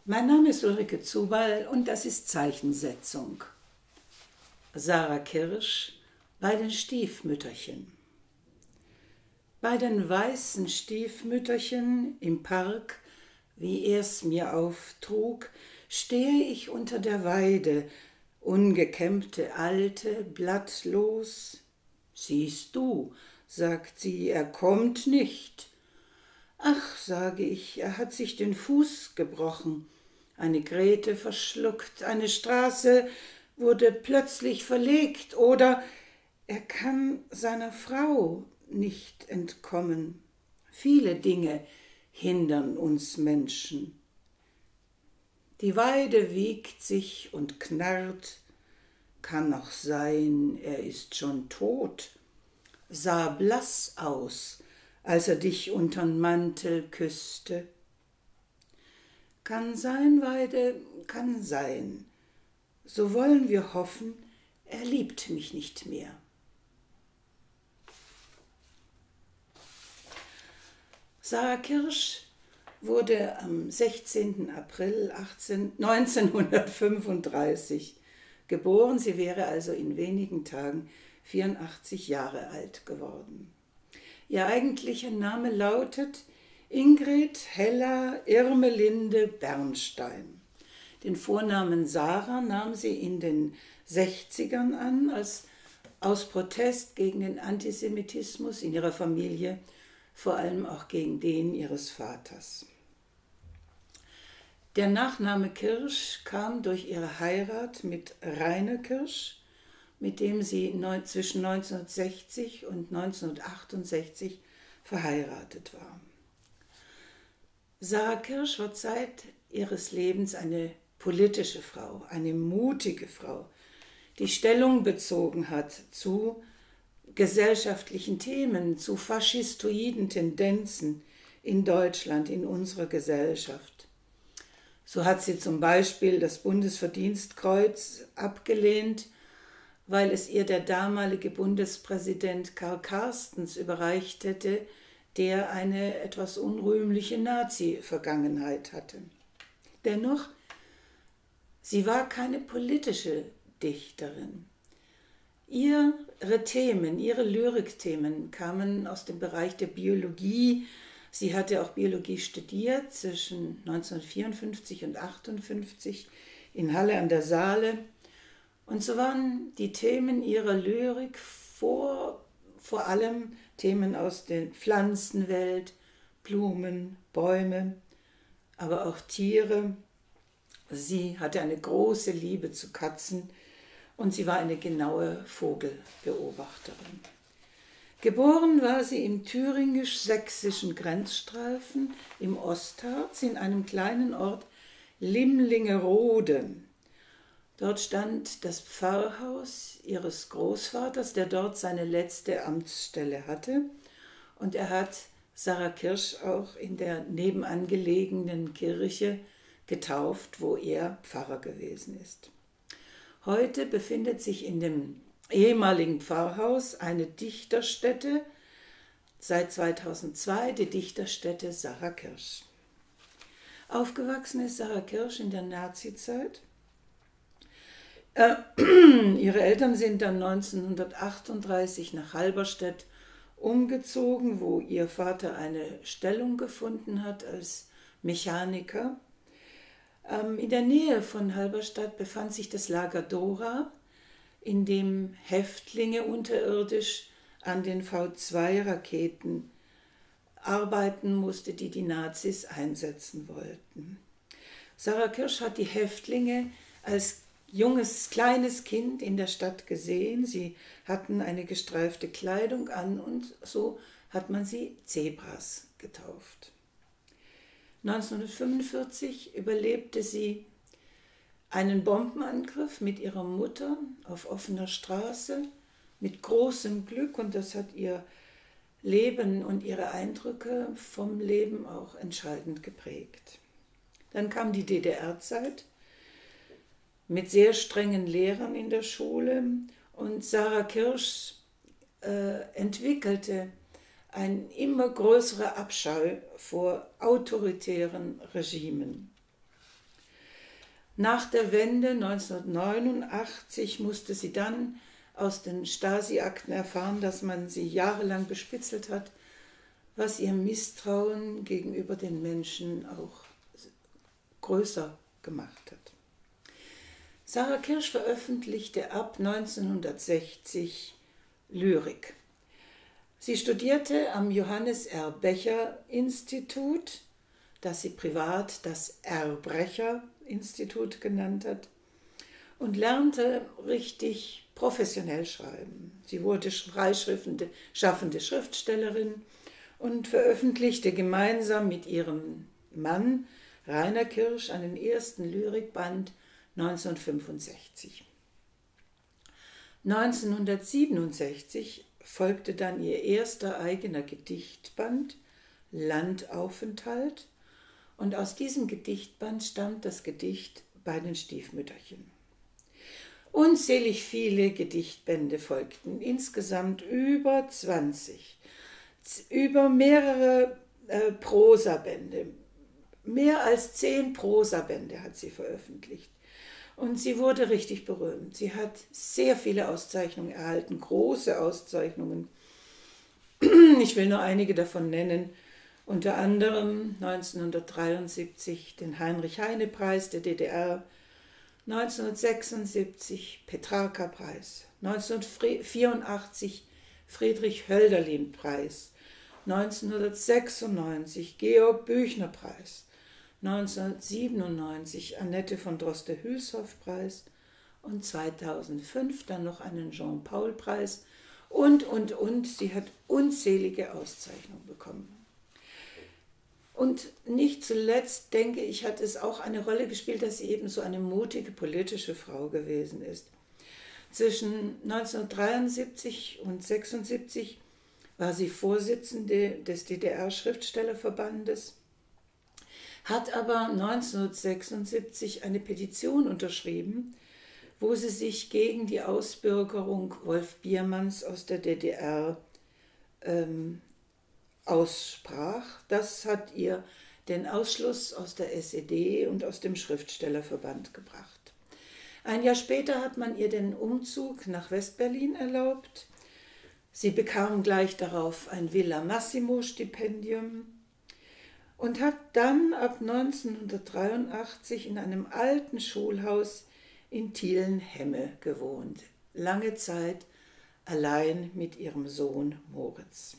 Mein Name ist Ulrike Zubal und das ist Zeichensetzung. Sarah Kirsch bei den Stiefmütterchen. Bei den weißen Stiefmütterchen im Park, wie er's mir auftrug, stehe ich unter der Weide, ungekämmte Alte, blattlos. Siehst du, sagt sie, er kommt nicht. Ach, sage ich, er hat sich den Fuß gebrochen. Eine Grete verschluckt, eine Straße wurde plötzlich verlegt oder er kann seiner Frau nicht entkommen. Viele Dinge hindern uns Menschen. Die Weide wiegt sich und knarrt, kann auch sein, er ist schon tot, sah blass aus, als er dich untern Mantel küsste. Kann sein, Weide, kann sein. So wollen wir hoffen, er liebt mich nicht mehr. Sarah Kirsch wurde am 16. April 1935 geboren. Sie wäre also in wenigen Tagen 84 Jahre alt geworden. Ihr eigentlicher Name lautet Ingrid Hella Irmelinde Bernstein. Den Vornamen Sarah nahm sie in den 60ern an, aus Protest gegen den Antisemitismus in ihrer Familie, vor allem auch gegen den ihres Vaters. Der Nachname Kirsch kam durch ihre Heirat mit Rainer Kirsch, mit dem sie zwischen 1960 und 1968 verheiratet war. Sarah Kirsch war Zeit ihres Lebens eine politische Frau, eine mutige Frau, die Stellung bezogen hat zu gesellschaftlichen Themen, zu faschistoiden Tendenzen in Deutschland, in unserer Gesellschaft. So hat sie zum Beispiel das Bundesverdienstkreuz abgelehnt, weil es ihr der damalige Bundespräsident Karl Carstens überreicht hätte, der eine etwas unrühmliche Nazi-Vergangenheit hatte. Dennoch, sie war keine politische Dichterin. Ihre Themen, ihre Lyrikthemen kamen aus dem Bereich der Biologie. Sie hatte auch Biologie studiert zwischen 1954 und 1958 in Halle an der Saale. Und so waren die Themen ihrer Lyrik vor allem Themen aus der Pflanzenwelt, Blumen, Bäume, aber auch Tiere. Sie hatte eine große Liebe zu Katzen und sie war eine genaue Vogelbeobachterin. Geboren war sie im thüringisch-sächsischen Grenzstreifen im Ostharz in einem kleinen Ort Limlingerode. Dort stand das Pfarrhaus ihres Großvaters, der dort seine letzte Amtsstelle hatte. Und er hat Sarah Kirsch auch in der nebenangelegenen Kirche getauft, wo er Pfarrer gewesen ist. Heute befindet sich in dem ehemaligen Pfarrhaus eine Dichterstätte, seit 2002 die Dichterstätte Sarah Kirsch. Aufgewachsen ist Sarah Kirsch in der Nazizeit. Ihre Eltern sind dann 1938 nach Halberstadt umgezogen, wo ihr Vater eine Stellung gefunden hat als Mechaniker. In der Nähe von Halberstadt befand sich das Lager Dora, in dem Häftlinge unterirdisch an den V2-Raketen arbeiten mussten, die die Nazis einsetzen wollten. Sarah Kirsch hat die Häftlinge als junges, kleines Kind in der Stadt gesehen. Sie hatten eine gestreifte Kleidung an und so hat man sie Zebras getauft. 1945 überlebte sie einen Bombenangriff mit ihrer Mutter auf offener Straße mit großem Glück und das hat ihr Leben und ihre Eindrücke vom Leben auch entscheidend geprägt. Dann kam die DDR-Zeit mit sehr strengen Lehrern in der Schule und Sarah Kirsch entwickelte ein immer größerer Abscheu vor autoritären Regimen. Nach der Wende 1989 musste sie dann aus den Stasi-Akten erfahren, dass man sie jahrelang bespitzelt hat, was ihr Misstrauen gegenüber den Menschen auch größer gemacht hat. Sarah Kirsch veröffentlichte ab 1960 Lyrik. Sie studierte am Johannes R. Becher Institut, das sie privat das Erbrecher Institut genannt hat, und lernte richtig professionell schreiben. Sie wurde freischaffende Schriftstellerin und veröffentlichte gemeinsam mit ihrem Mann Rainer Kirsch einen ersten Lyrikband 1965. 1967 folgte dann ihr erster eigener Gedichtband, Landaufenthalt, und aus diesem Gedichtband stammt das Gedicht Bei den Stiefmütterchen. Unzählig viele Gedichtbände folgten, insgesamt über 20, über mehrere Prosabände. Mehr als 10 Prosabände hat sie veröffentlicht. Und sie wurde richtig berühmt. Sie hat sehr viele Auszeichnungen erhalten, große Auszeichnungen. Ich will nur einige davon nennen. Unter anderem 1973 den Heinrich-Heine-Preis der DDR, 1976 Petrarca-Preis, 1984 Friedrich-Hölderlin-Preis, 1996 Georg-Büchner-Preis, 1997 Annette von Droste-Hülshoff-Preis und 2005 dann noch einen Jean-Paul-Preis und. Sie hat unzählige Auszeichnungen bekommen. Und nicht zuletzt, denke ich, hat es auch eine Rolle gespielt, dass sie eben so eine mutige politische Frau gewesen ist. Zwischen 1973 und 1976 war sie Vorsitzende des DDR-Schriftstellerverbandes, hat aber 1976 eine Petition unterschrieben, wo sie sich gegen die Ausbürgerung Wolf Biermanns aus der DDR aussprach. Das hat ihr den Ausschluss aus der SED und aus dem Schriftstellerverband gebracht. Ein Jahr später hat man ihr den Umzug nach Westberlin erlaubt. Sie bekam gleich darauf ein Villa Massimo-Stipendium und hat dann ab 1983 in einem alten Schulhaus in Thielen-Hemme gewohnt. Lange Zeit allein mit ihrem Sohn Moritz.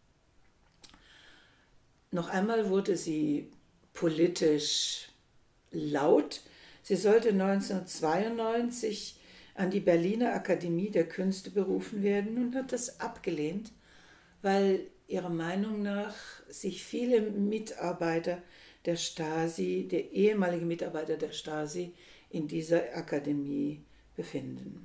Noch einmal wurde sie politisch laut. Sie sollte 1992 an die Berliner Akademie der Künste berufen werden und hat das abgelehnt, weil ihrer Meinung nach sich viele Mitarbeiter der Stasi, der ehemalige Mitarbeiter der Stasi, in dieser Akademie befinden.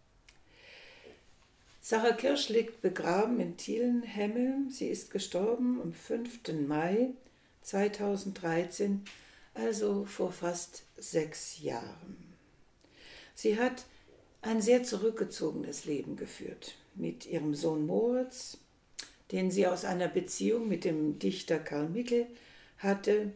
Sarah Kirsch liegt begraben in Thielen-Hemme. Sie ist gestorben am 5. Mai 2013, also vor fast 6 Jahren. Sie hat ein sehr zurückgezogenes Leben geführt mit ihrem Sohn Moritz, den sie aus einer Beziehung mit dem Dichter Karl Mickel hatte,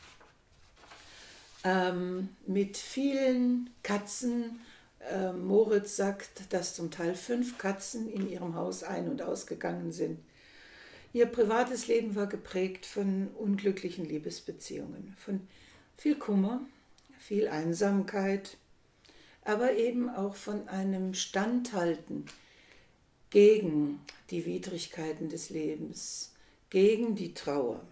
mit vielen Katzen. Moritz sagt, dass zum Teil 5 Katzen in ihrem Haus ein- und ausgegangen sind. Ihr privates Leben war geprägt von unglücklichen Liebesbeziehungen, von viel Kummer, viel Einsamkeit, aber eben auch von einem Standhalten gegen die Widrigkeiten des Lebens, gegen die Trauer.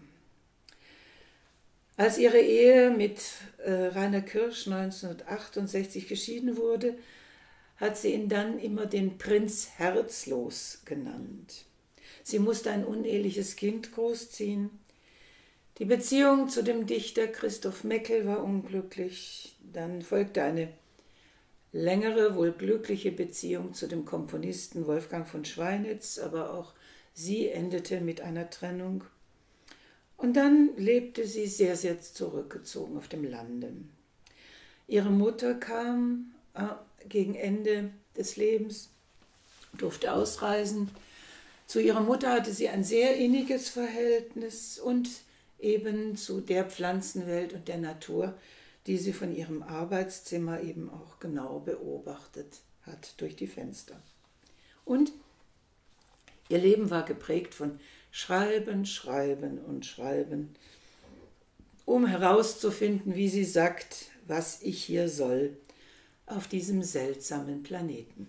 Als ihre Ehe mit Rainer Kirsch 1968 geschieden wurde, hat sie ihn dann immer den Prinz Herzlos genannt. Sie musste ein uneheliches Kind großziehen. Die Beziehung zu dem Dichter Christoph Meckel war unglücklich. Dann folgte eine längere, wohl glückliche Beziehung zu dem Komponisten Wolfgang von Schweinitz, aber auch sie endete mit einer Trennung. Und dann lebte sie sehr, sehr zurückgezogen auf dem Lande. Ihre Mutter kam gegen Ende des Lebens, durfte ausreisen. Zu ihrer Mutter hatte sie ein sehr inniges Verhältnis und eben zu der Pflanzenwelt und der Natur, die sie von ihrem Arbeitszimmer eben auch genau beobachtet hat durch die Fenster. Und ihr Leben war geprägt von Schreiben, Schreiben und Schreiben, um herauszufinden, wie sie sagt, was ich hier soll auf diesem seltsamen Planeten.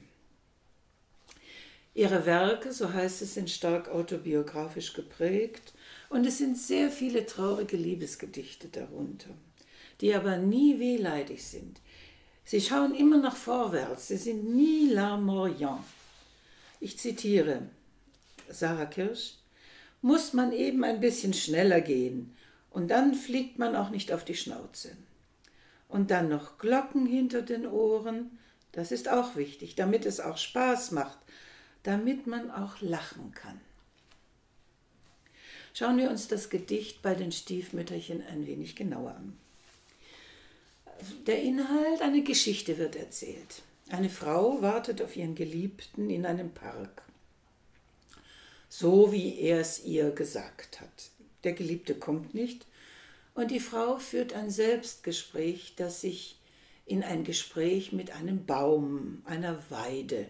Ihre Werke, so heißt es, sind stark autobiografisch geprägt und es sind sehr viele traurige Liebesgedichte darunter, die aber nie wehleidig sind. Sie schauen immer nach vorwärts, sie sind nie larmoyant. Ich zitiere Sarah Kirsch: Muss man eben ein bisschen schneller gehen und dann fliegt man auch nicht auf die Schnauze. Und dann noch Glocken hinter den Ohren, das ist auch wichtig, damit es auch Spaß macht, damit man auch lachen kann. Schauen wir uns das Gedicht bei den Stiefmütterchen ein wenig genauer an. Der Inhalt: eine Geschichte wird erzählt. Eine Frau wartet auf ihren Geliebten in einem Park, so wie er es ihr gesagt hat. Der Geliebte kommt nicht und die Frau führt ein Selbstgespräch, das sich in ein Gespräch mit einem Baum, einer Weide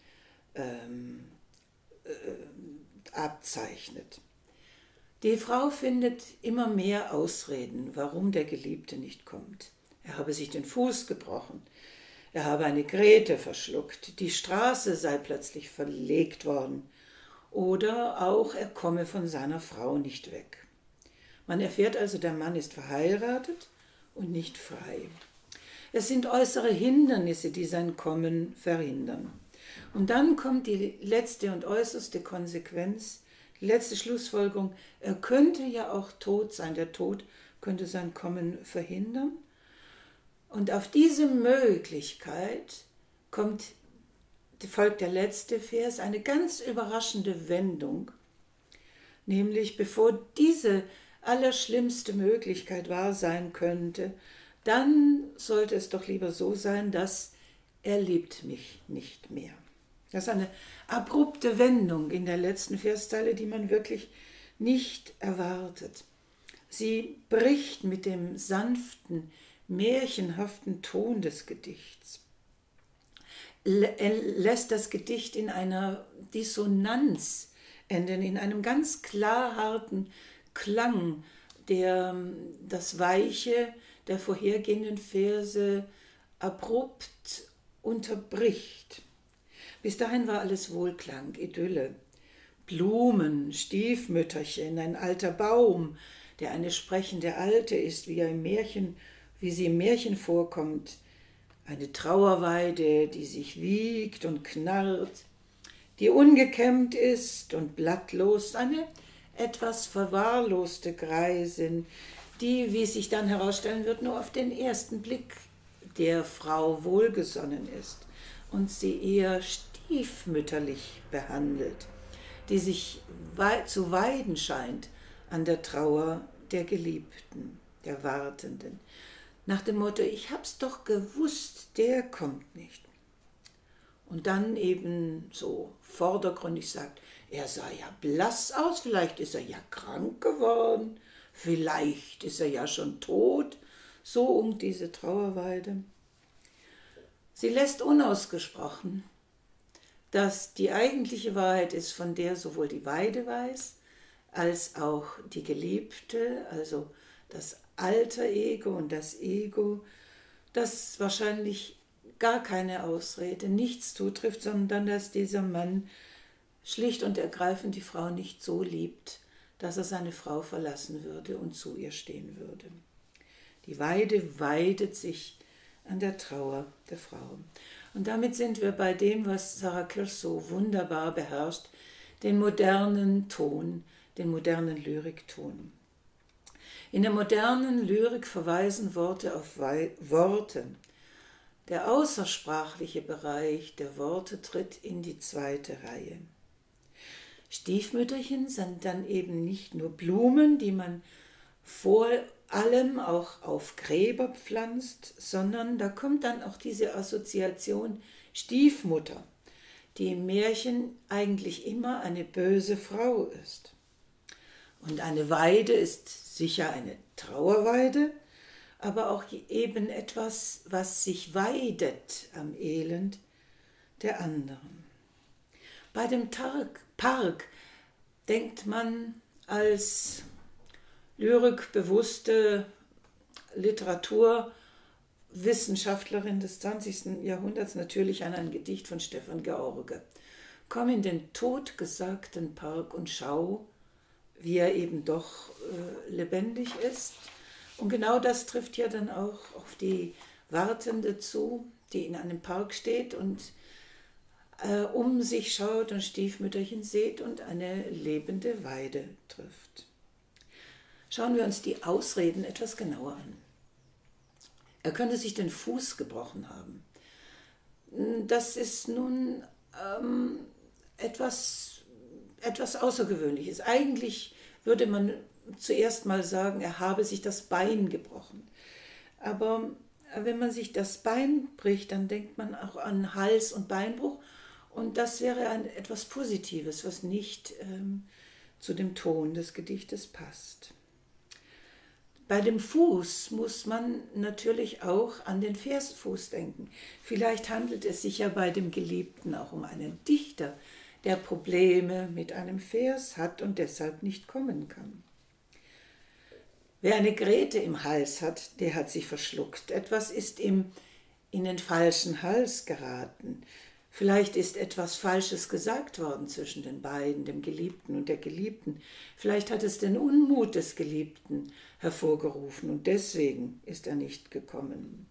abzeichnet. Die Frau findet immer mehr Ausreden, warum der Geliebte nicht kommt. Er habe sich den Fuß gebrochen, er habe eine Grete verschluckt, die Straße sei plötzlich verlegt worden oder auch er komme von seiner Frau nicht weg. Man erfährt also, der Mann ist verheiratet und nicht frei. Es sind äußere Hindernisse, die sein Kommen verhindern. Und dann kommt die letzte und äußerste Konsequenz, die letzte Schlussfolgerung: Er könnte ja auch tot sein, der Tod könnte sein Kommen verhindern. Und auf diese Möglichkeit folgt der letzte Vers, eine ganz überraschende Wendung, nämlich bevor diese allerschlimmste Möglichkeit wahr sein könnte, dann sollte es doch lieber so sein, dass er liebt mich nicht mehr. Das ist eine abrupte Wendung in der letzten Verszeile, die man wirklich nicht erwartet. Sie bricht mit dem sanften, märchenhaften Ton des Gedichts, lässt das Gedicht in einer Dissonanz enden, in einem ganz klar harten Klang, der das Weiche der vorhergehenden Verse abrupt unterbricht. Bis dahin war alles Wohlklang, Idylle, Blumen, Stiefmütterchen, ein alter Baum, der eine sprechende Alte ist, wie sie im Märchen vorkommt, eine Trauerweide, die sich wiegt und knarrt, die ungekämmt ist und blattlos, eine etwas verwahrloste Greisin, die, wie sich dann herausstellen wird, nur auf den ersten Blick der Frau wohlgesonnen ist und sie eher stiefmütterlich behandelt, die sich zu weiden scheint an der Trauer der Geliebten, der Wartenden. Nach dem Motto: Ich hab's doch gewusst, der kommt nicht. Und dann eben so vordergründig sagt: Er sah ja blass aus, vielleicht ist er ja krank geworden, vielleicht ist er ja schon tot, so um diese Trauerweide. Sie lässt unausgesprochen, dass die eigentliche Wahrheit ist, von der sowohl die Weide weiß, als auch die Geliebte, also das Alter Ego und das Ego, das wahrscheinlich gar keine Ausrede, nichts zutrifft, sondern dass dieser Mann schlicht und ergreifend die Frau nicht so liebt, dass er seine Frau verlassen würde und zu ihr stehen würde. Die Weide weidet sich an der Trauer der Frau. Und damit sind wir bei dem, was Sarah Kirsch so wunderbar beherrscht, den modernen Ton, den modernen Lyrikton. In der modernen Lyrik verweisen Worte auf Worte. Der außersprachliche Bereich der Worte tritt in die zweite Reihe. Stiefmütterchen sind dann eben nicht nur Blumen, die man vor allem auch auf Gräber pflanzt, sondern da kommt dann auch diese Assoziation Stiefmutter, die im Märchen eigentlich immer eine böse Frau ist. Und eine Weide ist sicher eine Trauerweide, aber auch eben etwas, was sich weidet am Elend der anderen. Bei dem Park denkt man als lyrikbewusste Literaturwissenschaftlerin des 20. Jahrhunderts natürlich an ein Gedicht von Stefan George. Komm in den totgesagten Park und schau, wie er eben doch lebendig ist. Und genau das trifft ja dann auch auf die Wartende zu, die in einem Park steht und um sich schaut und Stiefmütterchen sieht und eine lebende Weide trifft. Schauen wir uns die Ausreden etwas genauer an. Er könnte sich den Fuß gebrochen haben. Das ist nun etwas Außergewöhnliches. Eigentlich würde man zuerst mal sagen, er habe sich das Bein gebrochen. Aber wenn man sich das Bein bricht, dann denkt man auch an Hals- und Beinbruch. Und das wäre etwas Positives, was nicht zu dem Ton des Gedichtes passt. Bei dem Fuß muss man natürlich auch an den Versfuß denken. Vielleicht handelt es sich ja bei dem Geliebten auch um einen Dichter, der Probleme mit einem Vers hat und deshalb nicht kommen kann. Wer eine Grete im Hals hat, der hat sich verschluckt. Etwas ist ihm in den falschen Hals geraten. Vielleicht ist etwas Falsches gesagt worden zwischen den beiden, dem Geliebten und der Geliebten. Vielleicht hat es den Unmut des Geliebten hervorgerufen und deswegen ist er nicht gekommen.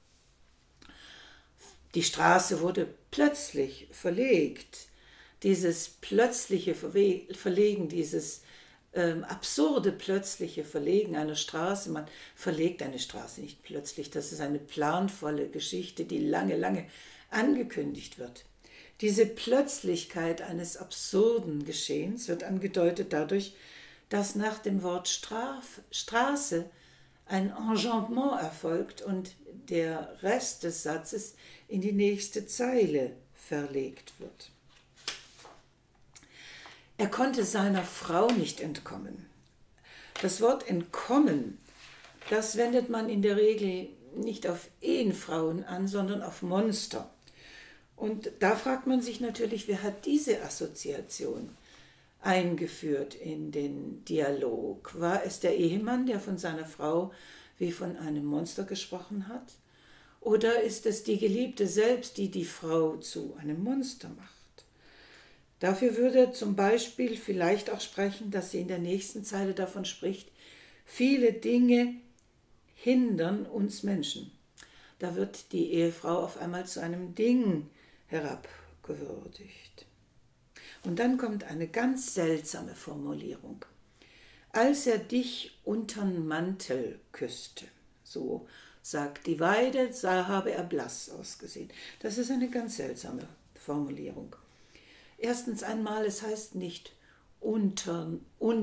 Die Straße wurde plötzlich verlegt. Dieses plötzliche Verlegen, dieses absurde plötzliche Verlegen einer Straße. Man verlegt eine Straße nicht plötzlich. Das ist eine planvolle Geschichte, die lange, lange angekündigt wird. Diese Plötzlichkeit eines absurden Geschehens wird angedeutet dadurch, dass nach dem Wort Straße ein Enjambement erfolgt und der Rest des Satzes in die nächste Zeile verlegt wird. Er konnte seiner Frau nicht entkommen. Das Wort entkommen, das wendet man in der Regel nicht auf Ehefrauen an, sondern auf Monster. Und da fragt man sich natürlich, wer hat diese Assoziation eingeführt in den Dialog? War es der Ehemann, der von seiner Frau wie von einem Monster gesprochen hat? Oder ist es die Geliebte selbst, die die Frau zu einem Monster macht? Dafür würde zum Beispiel vielleicht auch sprechen, dass sie in der nächsten Zeile davon spricht, viele Dinge hindern uns Menschen. Da wird die Ehefrau auf einmal zu einem Ding herabgewürdigt. Und dann kommt eine ganz seltsame Formulierung. Als er dich untern Mantel küsste, so sagt die Weide, habe er blass ausgesehen. Das ist eine ganz seltsame Formulierung. Erstens einmal, es heißt nicht unterm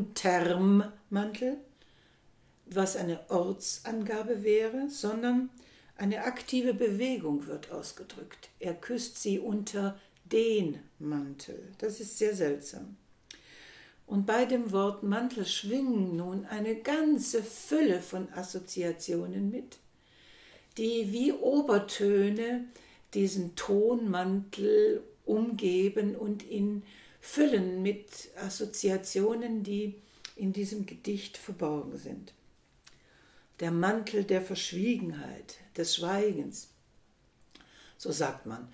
Mantel, was eine Ortsangabe wäre, sondern eine aktive Bewegung wird ausgedrückt. Er küsst sie unter den Mantel. Das ist sehr seltsam. Und bei dem Wort Mantel schwingen nun eine ganze Fülle von Assoziationen mit, die wie Obertöne diesen Tonmantel umgeben und ihn füllen mit Assoziationen, die in diesem Gedicht verborgen sind. Der Mantel der Verschwiegenheit, des Schweigens. So sagt man.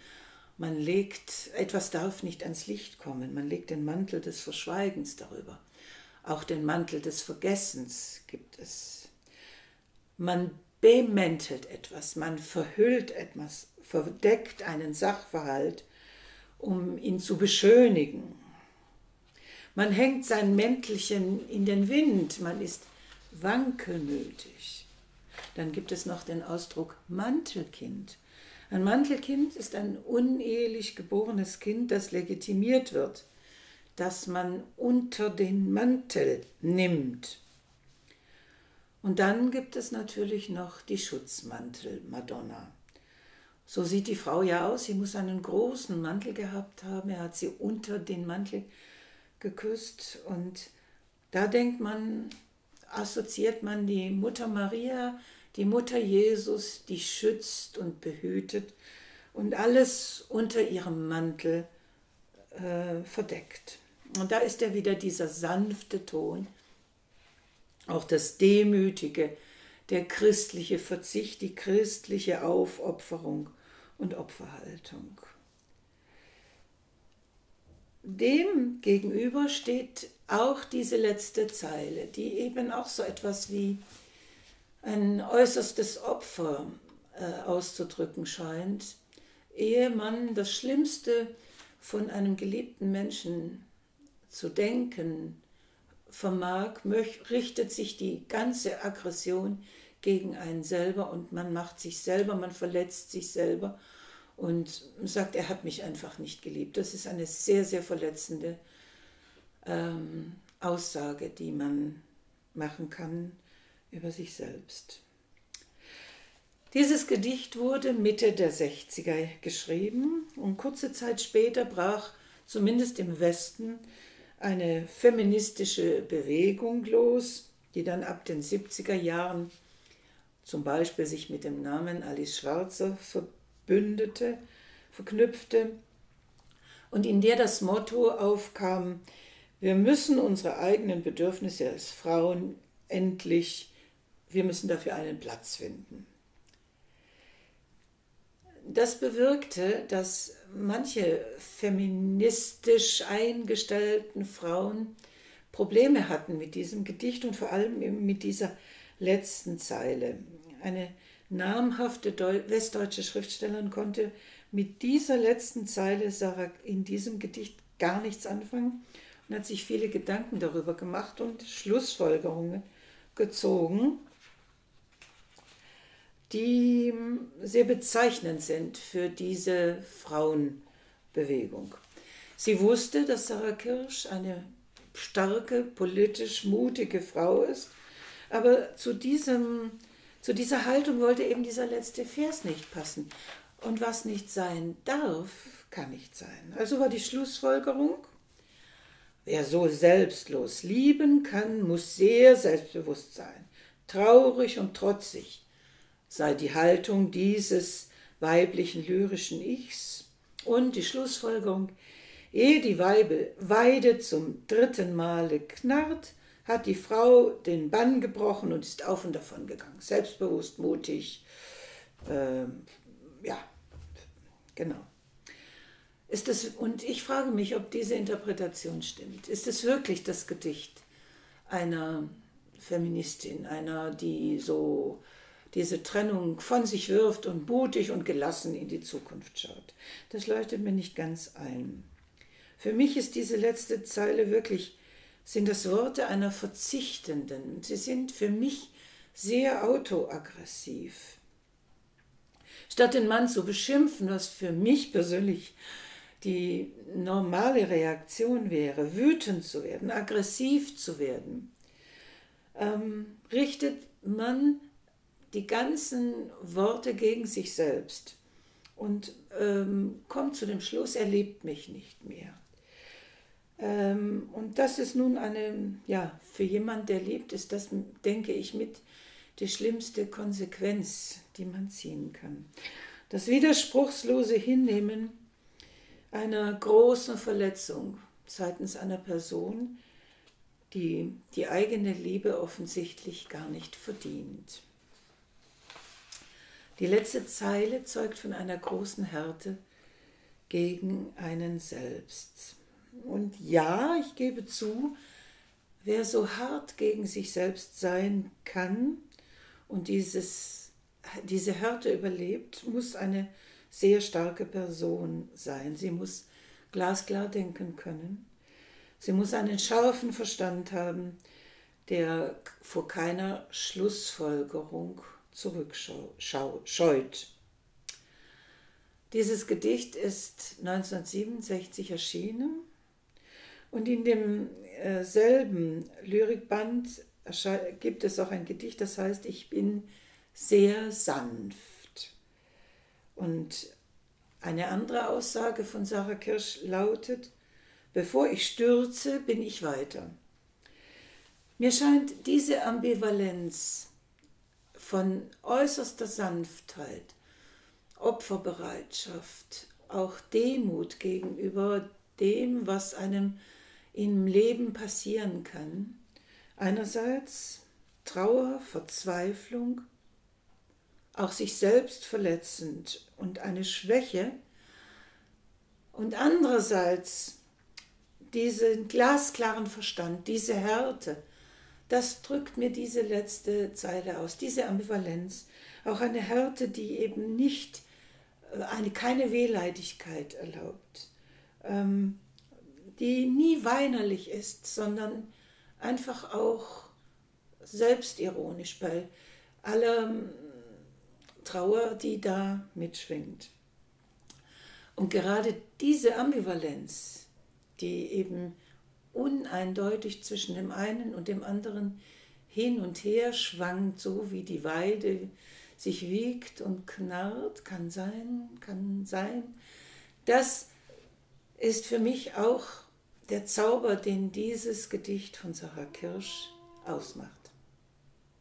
Etwas darf nicht ans Licht kommen. Man legt den Mantel des Verschweigens darüber. Auch den Mantel des Vergessens gibt es. Man bemäntelt etwas, man verhüllt etwas, verdeckt einen Sachverhalt, um ihn zu beschönigen. Man hängt sein Mäntelchen in den Wind, man ist wankelmütig. Dann gibt es noch den Ausdruck Mantelkind. Ein Mantelkind ist ein unehelich geborenes Kind, das legitimiert wird, das man unter den Mantel nimmt. Und dann gibt es natürlich noch die Schutzmantel-Madonna. So sieht die Frau ja aus, sie muss einen großen Mantel gehabt haben, er hat sie unter den Mantel geküsst und da assoziiert man die Mutter Maria, die Mutter Jesus, die schützt und behütet und alles unter ihrem Mantel verdeckt. Und da ist ja wieder dieser sanfte Ton, auch das Demütige, der christliche Verzicht, die christliche Aufopferung und Opferhaltung. Dem gegenüber steht auch diese letzte Zeile, die eben auch so etwas wie ein äußerstes Opfer auszudrücken scheint, ehe man das Schlimmste von einem geliebten Menschen zu denken vermag, richtet sich die ganze Aggression gegen einen selber und man macht sich selber, man verletzt sich selber und sagt, er hat mich einfach nicht geliebt. Das ist eine sehr, sehr verletzende Aussage, die man machen kann über sich selbst. Dieses Gedicht wurde Mitte der 60er geschrieben und kurze Zeit später brach zumindest im Westen eine feministische Bewegung los, die dann ab den 70er Jahren zum Beispiel sich mit dem Namen Alice Schwarzer verknüpfte und in der das Motto aufkam, wir müssen unsere eigenen Bedürfnisse als Frauen wir müssen dafür einen Platz finden. Das bewirkte, dass manche feministisch eingestellten Frauen Probleme hatten mit diesem Gedicht und vor allem eben mit dieser letzten Zeile. Eine namhafte westdeutsche Schriftstellerin konnte mit dieser letzten Zeile in diesem Gedicht gar nichts anfangen und hat sich viele Gedanken darüber gemacht und Schlussfolgerungen gezogen, die sehr bezeichnend sind für diese Frauenbewegung. Sie wusste, dass Sarah Kirsch eine starke, politisch mutige Frau ist, aber zu dieser Haltung wollte eben dieser letzte Vers nicht passen. Und was nicht sein darf, kann nicht sein. Also war die Schlussfolgerung, wer so selbstlos lieben kann, muss sehr selbstbewusst sein, traurig und trotzig sei die Haltung dieses weiblichen lyrischen Ichs. Und die Schlussfolgerung, ehe die Weide zum 3. Male knarrt, hat die Frau den Bann gebrochen und ist auf und davon gegangen. Selbstbewusst, mutig, ja, genau. Und ich frage mich, ob diese Interpretation stimmt. Ist es wirklich das Gedicht einer Feministin, einer, die so diese Trennung von sich wirft und mutig und gelassen in die Zukunft schaut? Das leuchtet mir nicht ganz ein. Für mich ist diese letzte Zeile sind das Worte einer Verzichtenden. Sie sind für mich sehr autoaggressiv. Statt den Mann zu beschimpfen, was für mich persönlich die normale Reaktion wäre, wütend zu werden, aggressiv zu werden, richtet man die ganzen Worte gegen sich selbst und kommt zu dem Schluss, er liebt mich nicht mehr. Und das ist nun für jemanden, der liebt, ist das, denke ich, mit die schlimmste Konsequenz, die man ziehen kann. Das widerspruchslose Hinnehmen einer großen Verletzung seitens einer Person, die die eigene Liebe offensichtlich gar nicht verdient. Die letzte Zeile zeugt von einer großen Härte gegen einen selbst. Und ja, ich gebe zu, wer so hart gegen sich selbst sein kann und diese Härte überlebt, muss eine sehr starke Person sein. Sie muss glasklar denken können. Sie muss einen scharfen Verstand haben, der vor keiner Schlussfolgerung zurückscheut. Dieses Gedicht ist 1967 erschienen und in demselben Lyrikband gibt es auch ein Gedicht, das heißt, ich bin sehr sanft. Und eine andere Aussage von Sarah Kirsch lautet, bevor ich stürze, bin ich weiter. Mir scheint diese Ambivalenz von äußerster Sanftheit, Opferbereitschaft, auch Demut gegenüber dem, was einem im Leben passieren kann. Einerseits Trauer, Verzweiflung, auch sich selbst verletzend und eine Schwäche. Und andererseits diesen glasklaren Verstand, diese Härte, das drückt mir diese letzte Zeile aus, diese Ambivalenz. Auch eine Härte, die eben nicht, keine Wehleidigkeit erlaubt, die nie weinerlich ist, sondern einfach auch selbstironisch bei aller Trauer, die da mitschwingt. Und gerade diese Ambivalenz, die eben uneindeutig zwischen dem einen und dem anderen hin und her schwankt, so wie die Weide sich wiegt und knarrt, kann sein. Das ist für mich auch der Zauber, den dieses Gedicht von Sarah Kirsch ausmacht.